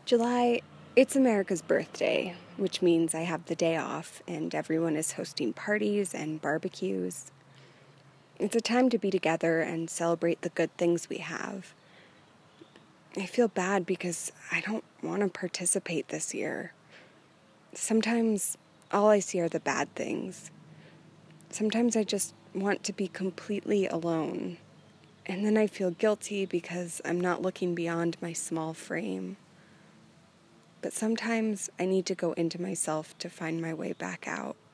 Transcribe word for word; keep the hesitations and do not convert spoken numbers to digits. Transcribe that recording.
July, it's America's birthday, which means I have the day off and everyone is hosting parties and barbecues. It's a time to be together and celebrate the good things we have. I feel bad because I don't want to participate this year. Sometimes all I see are the bad things. Sometimes I just want to be completely alone. And then I feel guilty because I'm not looking beyond my small frame. But sometimes I need to go into myself to find my way back out.